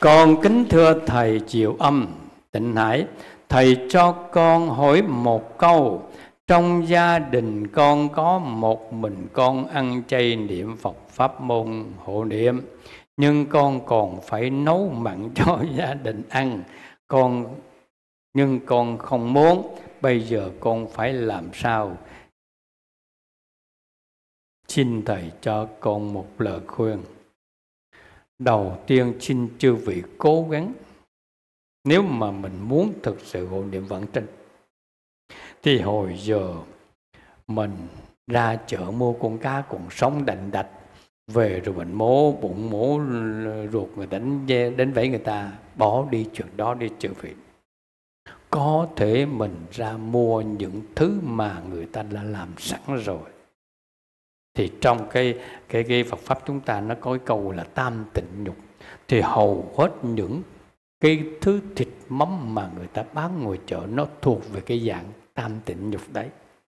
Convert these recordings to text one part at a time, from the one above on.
Con kính thưa Thầy Diệu Âm Tịnh Hải, Thầy cho con hỏi một câu. Trong gia đình con có một mình con ăn chay niệm Phật pháp môn hộ niệm, nhưng con còn phải nấu mặn cho gia đình ăn. Nhưng con không muốn. Bây giờ con phải làm sao? Xin Thầy cho con một lời khuyên. Đầu tiên xin chư vị cố gắng. Nếu mà mình muốn thực sự hộ niệm vạn trinh, thì hồi giờ mình ra chợ mua con cá còn sống đành đạch, về rồi mình mổ bụng mổ ruột người đánh vẫy người ta, bỏ đi chuyện đó đi chư vị. Có thể mình ra mua những thứ mà người ta đã làm sẵn rồi. Thì trong cái Phật pháp chúng ta nó có cái câu là tam tịnh nhục, thì hầu hết những cái thứ thịt mắm mà người ta bán ngoài chợ nó thuộc về cái dạng tam tịnh nhục đấy.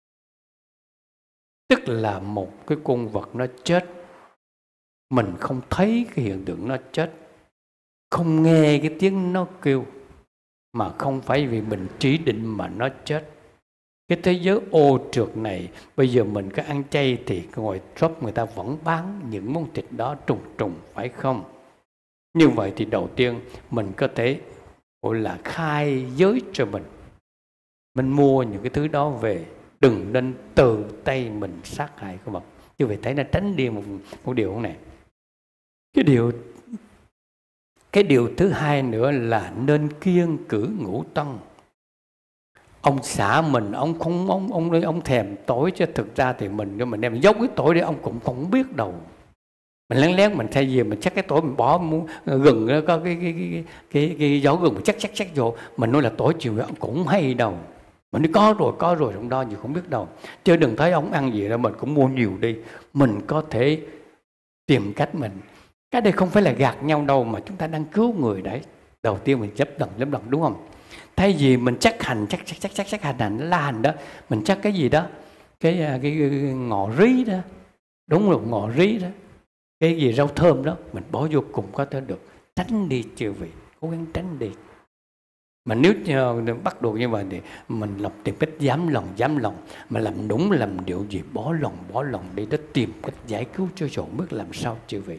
Tức là một cái con vật nó chết, mình không thấy cái hiện tượng nó chết, không nghe cái tiếng nó kêu, mà không phải vì mình chỉ định mà nó chết. Cái thế giới ô trượt này, bây giờ mình có ăn chay thì ngoài shop người ta vẫn bán những món thịt đó trùng phải không? Như vậy thì đầu tiên mình có thể gọi là khai giới cho mình. Mình mua những cái thứ đó về, đừng nên tự tay mình sát hại con vật. Như vậy thấy nó tránh đi một điều không này. Cái điều thứ hai nữa là nên kiêng cữ ngũ tân. Ông xã mình, ông thèm tỏi, chứ thực ra thì mình đem dốc cái tỏi để ông cũng không biết đâu. Mình lén mình thay vì mình chắc cái tỏi mình bỏ gừng đó, có cái gió gừng mình chắc vô, mình nói là tỏi chiều ông cũng hay đâu. Mình nói có rồi trong đó gì không biết đâu. Chứ đừng thấy ông ăn gì đâu mình cũng mua nhiều đi. Mình có thể tìm cách mình. Cái đây không phải là gạt nhau đâu, mà chúng ta đang cứu người đấy. Đầu tiên mình chấp lần đúng không? Thay vì mình chắc hành, chắc hành lá hành đó, mình chắc cái gì đó, cái ngò rí đó, đúng rồi, ngò rí đó, cái gì rau thơm đó, mình bỏ vô cùng có thể được. Tránh đi chư vị, cố gắng tránh đi. Mà nếu bắt buộc như vậy thì mình tìm cách dám lòng, mà làm đúng làm điều gì bỏ lòng đi, để tìm cách giải cứu cho rồi biết làm sao chư vị.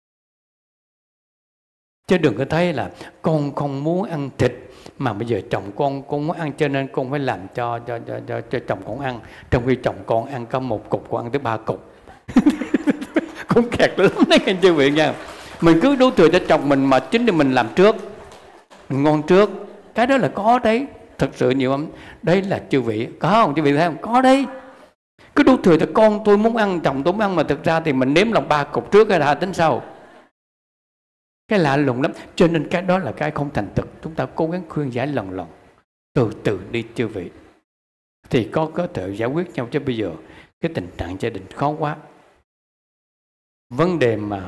Chứ đừng có thấy là con không muốn ăn thịt, mà bây giờ chồng con muốn ăn cho nên con phải làm cho chồng con ăn. Trong khi chồng con ăn có một cục, con ăn tới 3 cục. Cũng kẹt lắm đấy anh chư vị nha. Mình cứ đổ thừa cho chồng mình mà chính là mình làm trước, mình ngon trước. Cái đó là có đấy, thật sự nhiều lắm. Đấy là chư vị, có không chư vị thấy không? Có đấy. Cứ đổ thừa cho con tôi muốn ăn, chồng tôi muốn ăn, mà thực ra thì mình nếm lòng 3 cục trước cái đã tính sau. Cái lạ lùng lắm. Cho nên cái đó là cái không thành thực. Chúng ta cố gắng khuyên giải lần, từ từ đi chư vị, thì có thể giải quyết nhau. Chứ bây giờ cái tình trạng gia đình khó quá. Vấn đề mà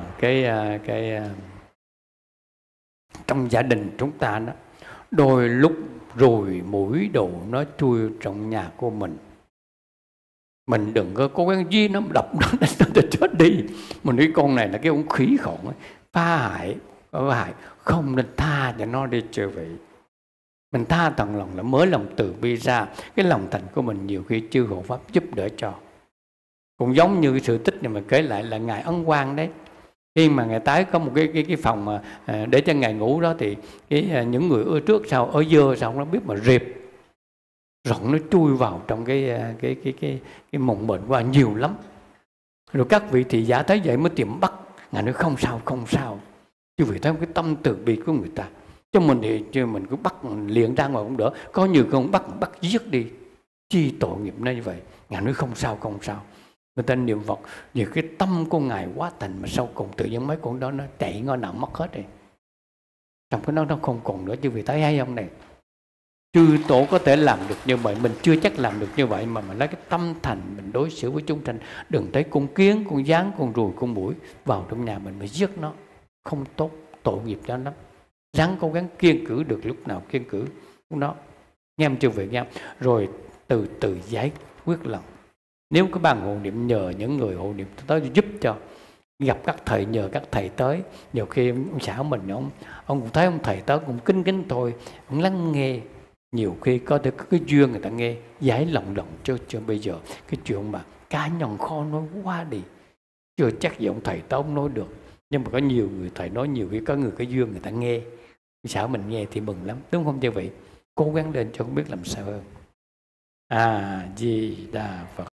trong gia đình chúng ta đó, đôi lúc rồi mũi đồ nó chui trong nhà của mình. Mình đừng có cố gắng duy nó đập nó chết đi. Mình nói con này là cái ông khí khổng ấy, phá hại, không nên tha cho nó đi chư vị. Mình tha tận lòng là mới lòng từ bi ra. Cái lòng thành của mình nhiều khi chư hộ pháp giúp đỡ cho. Cũng giống như cái sự tích này mà kể lại là Ngài Ấn Quang đấy. Khi mà Ngài Tái có một cái phòng mà để cho Ngài ngủ đó, thì những người ở trước sau, ở dơ sau nó biết mà rệp rộng, nó chui vào trong cái mộng bệnh qua nhiều lắm. Rồi các vị thị giả thấy vậy mới tìm bắt. Ngài nói không sao. Chứ vì thấy cái tâm từ bi của người ta. Cho mình thì mình cứ bắt liền ra ngoài cũng đỡ. Có nhiều con bắt giết đi, chi tội nghiệp nó như vậy. Ngài nói không sao. Người ta niệm Phật, vì cái tâm của Ngài quá thành, mà sau cùng tự nhiên mấy con đó nó chạy ngon nào mất hết rồi. Trong cái nó không còn nữa. Chứ vì thấy hay không này, chư tổ có thể làm được như vậy, mình chưa chắc làm được như vậy, mà mình lấy cái tâm thành mình đối xử với chúng sanh. Đừng thấy con kiến, con gián, con ruồi, con muỗi vào trong nhà mình mới giết nó, không tốt, tội nghiệp cho lắm. Ráng cố gắng kiêng cử, được lúc nào kiêng cử nó, nghe em chư vị nha. Rồi từ từ giải quyết lòng. Nếu các bạn hộ niệm, nhờ những người hộ niệm tới giúp cho, gặp các thầy, nhờ các thầy tới. Nhiều khi ông xã mình ông cũng thấy ông thầy tới cũng kính kính tôi, ông lắng nghe. Nhiều khi có thể có cái duyên người ta nghe giải lòng cho bây giờ cái chuyện mà cá nhân khó nói quá đi, chưa chắc gì ông thầy tới ông nói được. Nhưng mà có nhiều người thầy nói, nhiều khi có người cái duyên người ta nghe, xã mình nghe thì mừng lắm, đúng không chư vị? Cố gắng lên cho không biết làm sao hơn. A Di Đà Phật.